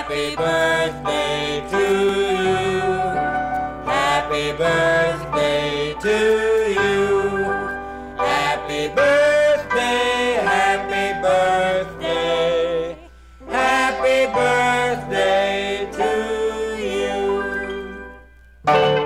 Happy birthday to you. Happy birthday to you. Happy birthday, happy birthday. Happy birthday to you.